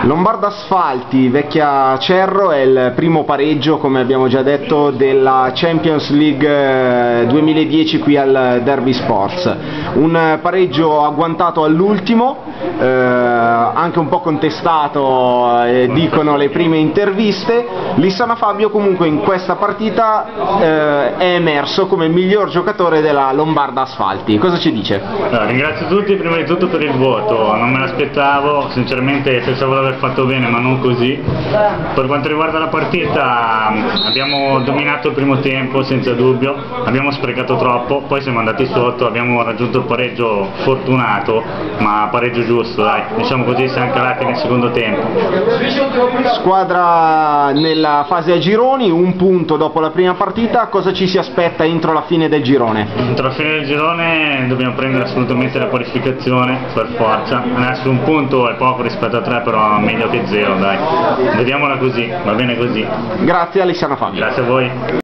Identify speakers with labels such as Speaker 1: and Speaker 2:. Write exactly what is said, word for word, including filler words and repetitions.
Speaker 1: Lombarda Asfalti, vecchia Cerro, è il primo pareggio, come abbiamo già detto, della Champions League duemiladieci qui al Derby Sports. Un pareggio agguantato all'ultimo, eh, anche un po' contestato, eh, dicono le prime interviste. Lissana Fabio comunque in questa partita eh, è emerso come il miglior giocatore della Lombarda Asfalti. Cosa ci dice?
Speaker 2: Allora, ringrazio tutti prima di tutto per il voto, non me l'aspettavo, sinceramente pensavo di aver fatto bene ma non così. Per quanto riguarda la partita abbiamo dominato il primo tempo senza dubbio, abbiamo sprecato troppo, poi siamo andati sotto, abbiamo raggiunto il pareggio fortunato, ma pareggio giusto, dai, diciamo così, siamo calati nel secondo tempo.
Speaker 1: Squadra nella fase a gironi, un punto dopo la prima partita, cosa ci si aspetta entro la fine del girone?
Speaker 2: Entro la fine del girone dobbiamo prendere assolutamente la qualificazione per forza, adesso un punto è poco rispetto a tre, però meglio che zero, dai, vediamola così, va bene così.
Speaker 1: Grazie a Lissana Fabio.
Speaker 2: Grazie a voi.